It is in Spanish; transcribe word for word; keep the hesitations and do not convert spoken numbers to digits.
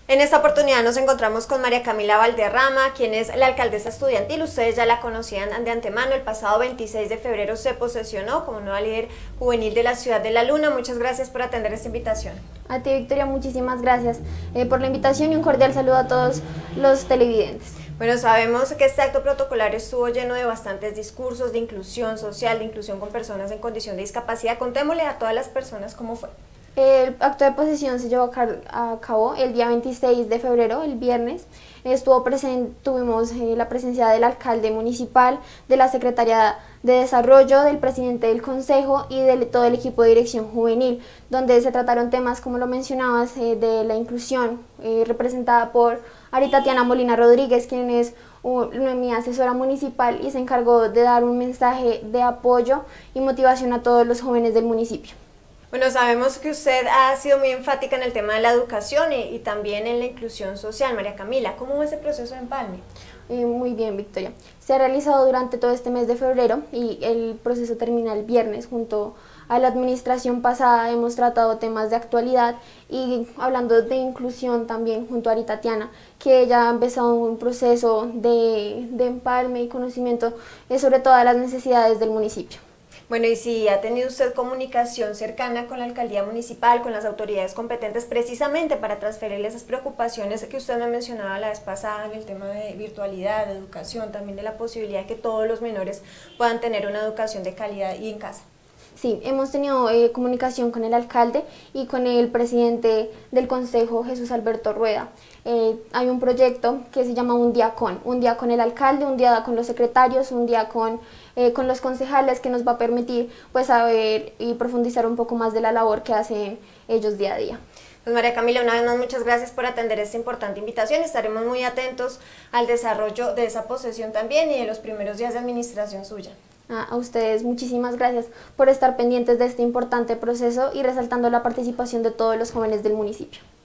En esta oportunidad nos encontramos con María Camila Valderrama, quien es la alcaldesa estudiantil. Ustedes ya la conocían de antemano. El pasado veintiséis de febrero se posesionó como nueva líder juvenil de la Ciudad de la Luna. Muchas gracias por atender esta invitación. A ti, Victoria, muchísimas gracias eh, por la invitación y un cordial saludo a todos los televidentes. Bueno, sabemos que este acto protocolario estuvo lleno de bastantes discursos de inclusión social, de inclusión con personas en condición de discapacidad. Contémosle a todas las personas cómo fue. El acto de posesión se llevó a cabo el día veintiséis de febrero, el viernes. Estuvo presente, tuvimos eh, la presencia del alcalde municipal, de la secretaria de Desarrollo, del presidente del consejo y de todo el equipo de dirección juvenil, donde se trataron temas, como lo mencionabas, eh, de la inclusión, eh, representada por Aritatiana Molina Rodríguez, quien es una, mi asesora municipal y se encargó de dar un mensaje de apoyo y motivación a todos los jóvenes del municipio. Bueno, sabemos que usted ha sido muy enfática en el tema de la educación y, y también en la inclusión social. María Camila, ¿cómo va ese proceso de empalme? Eh, muy bien, Victoria. Se ha realizado durante todo este mes de febrero y el proceso termina el viernes. Junto a la administración pasada hemos tratado temas de actualidad y hablando de inclusión también junto a Aritatiana, que ella ha empezado un proceso de, de empalme y conocimiento eh, sobre todas las necesidades del municipio. Bueno, y si ha tenido usted comunicación cercana con la alcaldía municipal, con las autoridades competentes, precisamente para transferirle esas preocupaciones que usted me mencionaba la vez pasada en el tema de virtualidad, de educación, también de la posibilidad de que todos los menores puedan tener una educación de calidad y en casa. Sí, hemos tenido eh, comunicación con el alcalde y con el presidente del consejo, Jesús Alberto Rueda. Eh, hay un proyecto que se llama Un Día Con, un día con el alcalde, un día con los secretarios, un día con, eh, con los concejales, que nos va a permitir pues saber y profundizar un poco más de la labor que hacen ellos día a día. Pues María Camila, una vez más muchas gracias por atender esta importante invitación. Estaremos muy atentos al desarrollo de esa posesión también y de los primeros días de administración suya. A ustedes muchísimas gracias por estar pendientes de este importante proceso y resaltando la participación de todos los jóvenes del municipio.